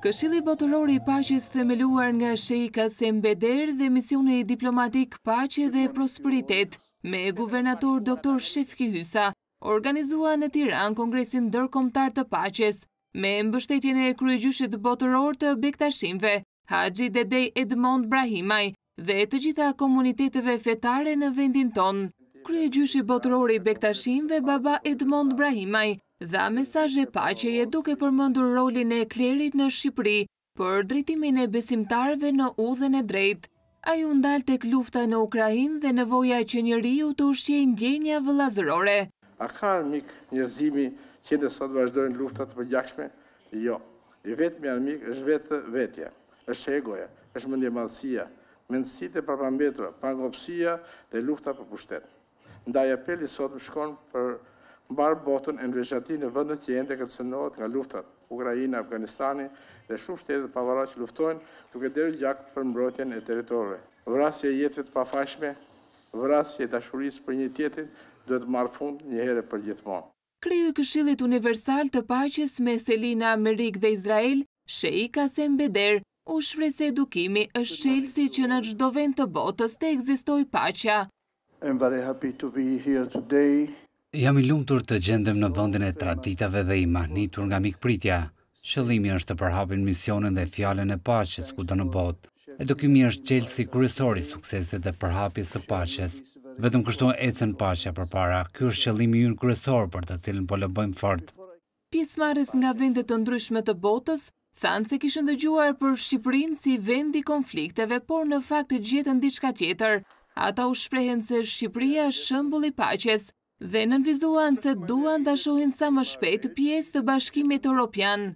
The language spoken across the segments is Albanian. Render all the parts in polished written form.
Këshilli Botëror i Paqes themeluar nga Sheikh Kasem Beder dhe Misioni Diplomatik Paqe dhe Prosperitet me guvernator Dr. Shefki Hysa organizua në Tiranë Kongresin Ndërkombëtar të Paqes me mbështetjen e kryegjyshit botëror të Bektashimve, Haxhi Dedej Edmond Brahimaj dhe të gjitha komuniteteve fetare në vendin tonë. Kryegjyshi botëror i Bektashimve, Baba Edmond Brahimaj, dha mesazhe paqeje duke përmendur rolin e klerit në Shqipëri për drejtimin e besimtarëve në udhën e drejtë. Ai u ndal tek lufta në Ukrainë dhe nevoja që njeriu të ushqejë ndjenja vëllazërore. A ka armik njerëzimi që në sot vazhdojnë luftat të përgjithshme? Jo. I vetmi armik është vetë vetja, është egoja, është mendjemadhësia, mendësitë e përpambetura, pangopsia dhe lufta për pushtet. Ndaj apeli sot më shkon për mbar botën e në veçanti në vendet që ende kërcënohet nga luftat, Ukraina, Afganistani dhe shumë shtete pavarur që luftojnë duke derë gjak për mbrojtjen e territorëve. Vrasja e jetëve të pafajshme, vrasja e dashurisë për një tjetrin duhet marrë fund një herë për gjithmonë. Kriju i Këshillit Universal të Paqes me selinë Amerikë dhe Izrael, Sheikh Kasem Beder, u shpreh se edukimi është çelësi që në çdo vend të botës të ekzistojë paqja. I'm very happy to be here today. Jam i lumtur të gjendem në vendin e traditave dhe i mahnitur nga mikpritja. Qëllimi është të përhapin misionin dhe fjalën e paqes kudo në botë. Edukimi është çelësi kryesor i suksesit dhe përhapjes së paqes. Vetëm kështu ecën paqja përpara. Ky është qëllimi ynë kryesor për të cilin po lobojmë fort. Pjesëmarrës nga vende të ndryshme të botës thanë se kishin dëgjuar për Shqipërinë si vend i konflikteve, por në fakt gjetën diçka tjetër. Ata u shprehen se Shqipëria është shembull i paqes dhe nënvizuan se duan ta shohin sa më shpejt pjesë të Bashkimit Evropian.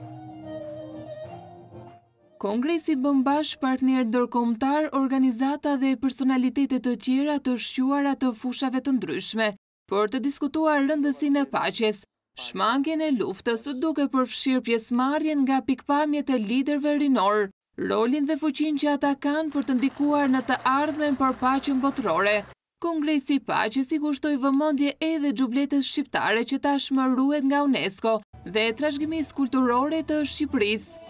Kongresi bën bashkë partner ndërkombëtar, organizata dhe personalitete të tjera të shquara të fushave të ndryshme për të diskutuar rëndësinë e paqes, shmangjen e luftës duke përfshirë pjesëmarrjen nga pikpamjet e liderëve rinor, rolin dhe fuqinë që ata kanë për të ndikuar në të ardhmen për paqen botërore. Kongresi i Paqes i kushtoi vëmendje edhe xhubletës shqiptare që tashmë ruhet nga UNESCO dhe trashëgimisë kulturore të Shqipërisë.